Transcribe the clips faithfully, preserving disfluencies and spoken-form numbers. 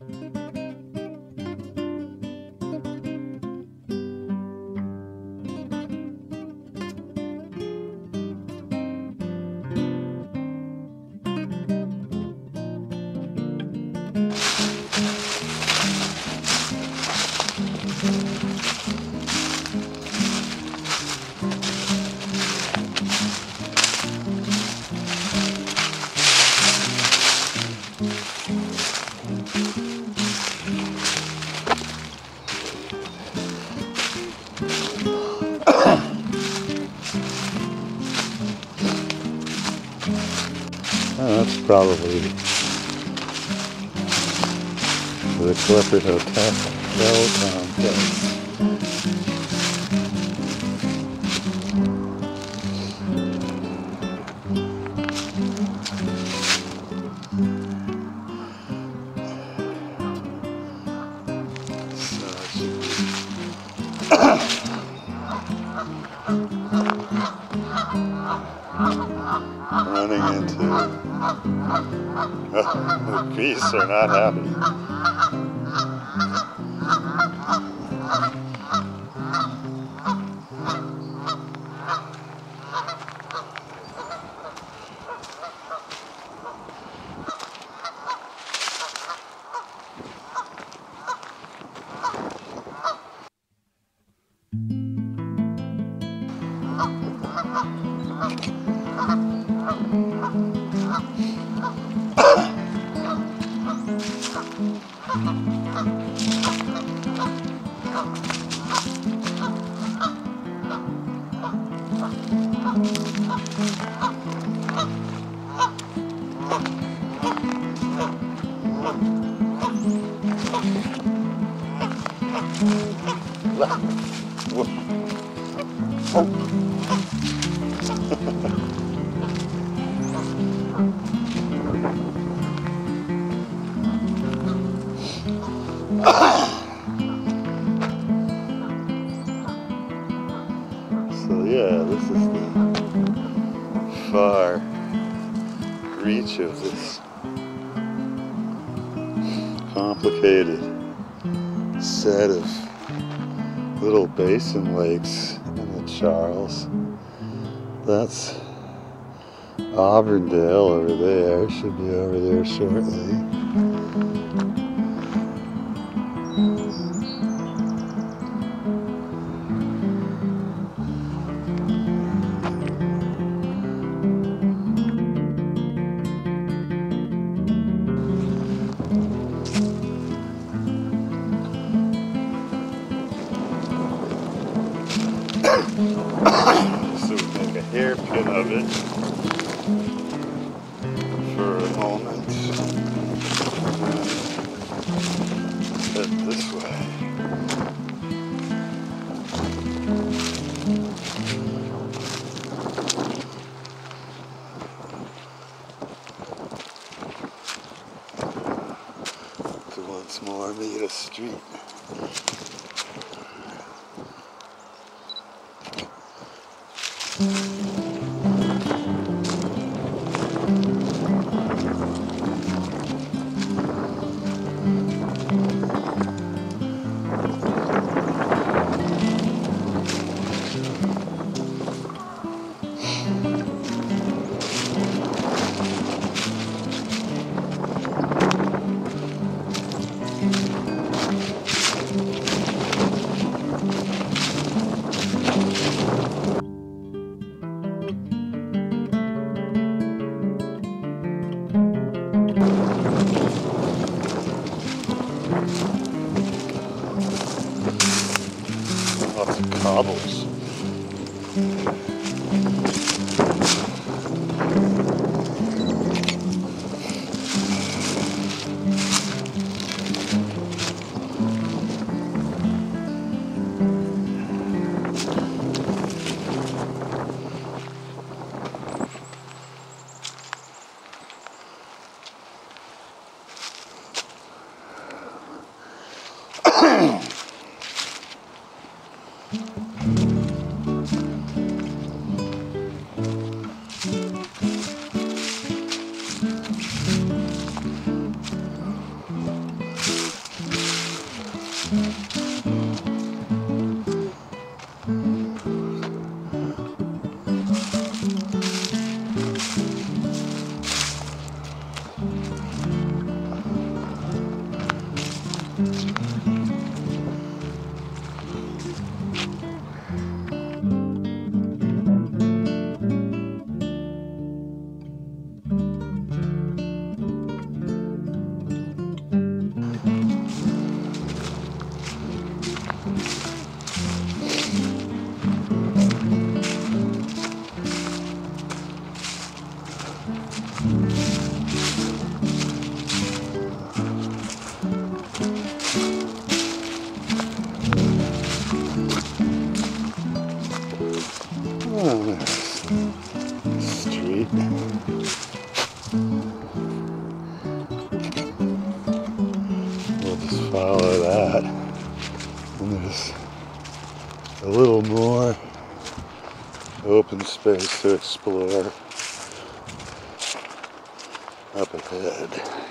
Oh, that's probably the Clifford Hotel complex. Running into the geese are not happy. So yeah, this is the far reach of this complicated set of little basin lakes in the Charles. That's Auburndale over there, should be over there shortly. So we make a hairpin of it for a moment. Head this way. To once more meet a street. Lots of cobbles. follow that. And there's a little more open space to explore up ahead.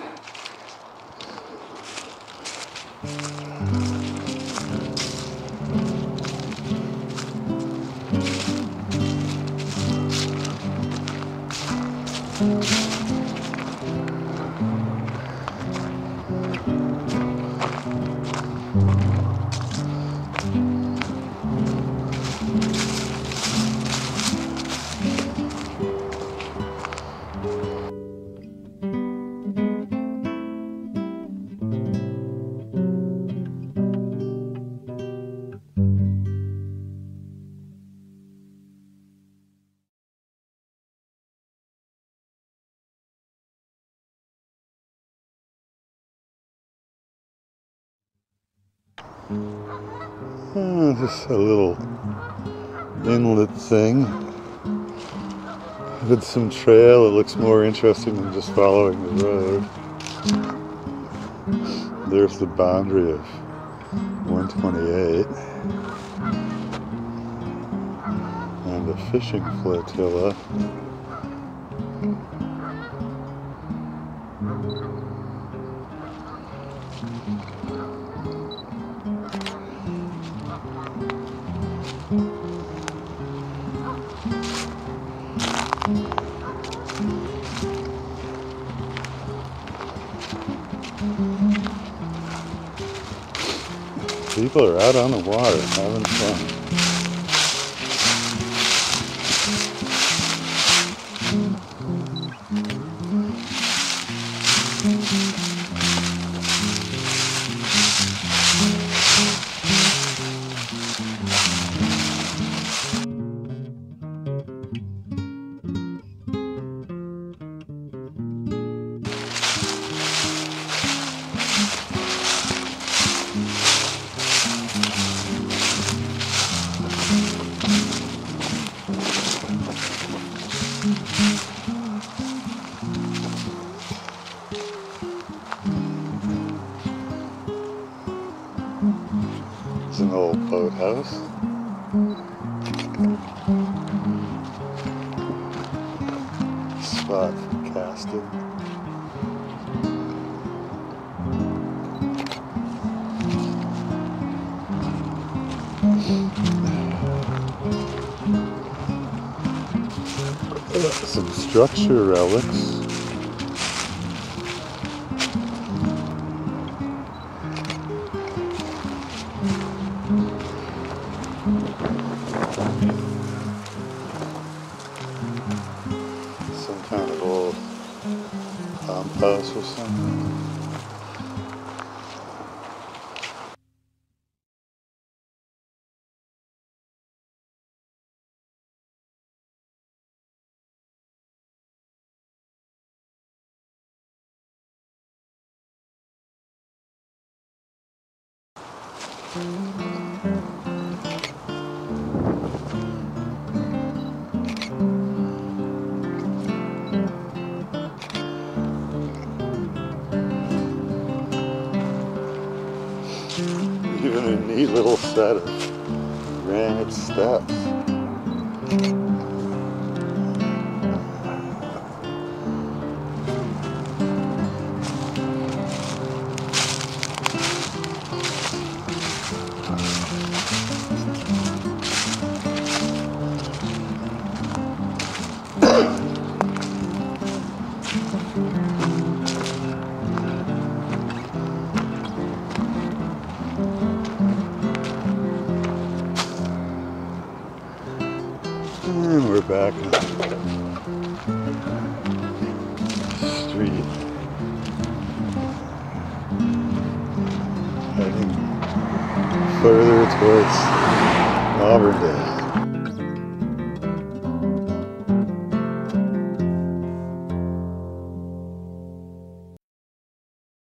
Oh, just a little inlet thing with some trail. It looks more interesting than just following the road. There's the boundary of one twenty-eight and a fishing flotilla. People are out on the water having fun. It's an old boathouse. Spot for casting. Some structure relics. Some kind of old pump house or something. Even a neat little set of granite steps. And we're back in the street, heading further towards Auburndale.